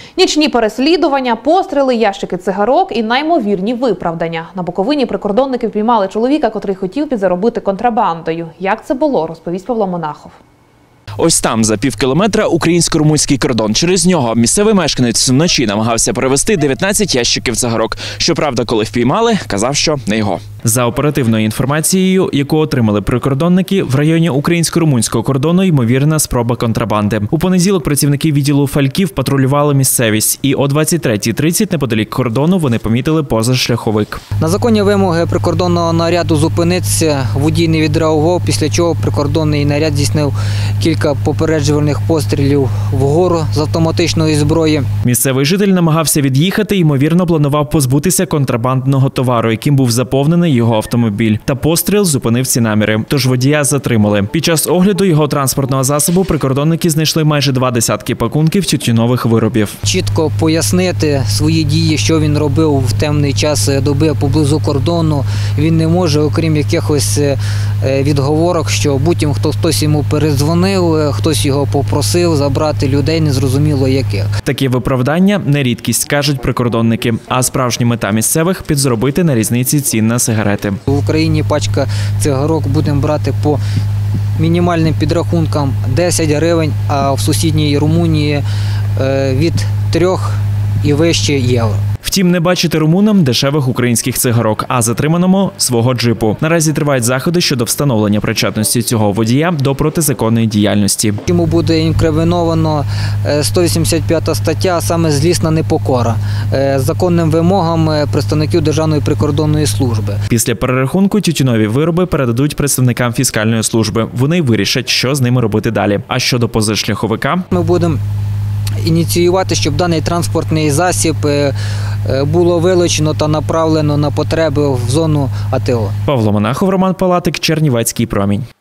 Нічні переслідування, постріли, ящики цигарок і наймовірні виправдання. На Буковині прикордонники впіймали чоловіка, котрий хотів підзаробити контрабандою. Як це було, розповість Павло Монахов. Ось там, за півкілометра, українсько-румунський кордон. Через нього місцевий мешканець вночі намагався перевезти 19 ящиків цигарок. Щоправда, коли впіймали, казав, що не його. За оперативною інформацією, яку отримали прикордонники, в районі українсько-румунського кордону ймовірна спроба контрабанди. У понеділок працівники відділу Фальків патрулювали місцевість. І о 23:30 неподалік кордону вони помітили позашляховик. На законні вимоги прикордонного наряду зупинитися водій не відреагував, після чого прикордонний наряд здійснив кілька попереджувальних пострілів вгору з автоматичної зброї. Місцевий житель намагався від'їхати і, ймовірно, планував позбутися контрабандного товару, яким був заповнений його автомобіль. Та постріл зупинив ці наміри. Тож водія затримали. Під час огляду його транспортного засобу прикордонники знайшли майже 20 пакунків тютюнових виробів. Чітко пояснити свої дії, що він робив в темний час доби поблизу кордону, він не може, окрім якихось відговорок, що будь-яким хтось йому передзвонив, хтось його попросив забрати людей, незрозуміло яких. Такі виправдання – не рідкість, кажуть прикордонники. А справжня мета місцевих – підзаробити на різниці цін на сигарети. В Україні пачка цигарок будемо брати по мінімальним підрахункам 10 гривень, а в сусідній Румунії від 3 і вище євро. Втім, не бачити румунам дешевих українських цигарок, а затриманому – свого джипу. Наразі тривають заходи щодо встановлення причетності цього водія до протизаконної діяльності. Йому буде інкриміновано 185 стаття, а саме злісна непокора, законним вимогам представників Державної прикордонної служби. Після перерахунку тютюнові вироби передадуть представникам фіскальної служби. Вони вирішать, що з ними робити далі. А щодо позашляховика? Ми будемо ініціювати, щоб даний транспортний засіб було вилучено та направлено на потреби в зону АТО. Павло Монахов, Роман Палатик, Чернівецький промінь.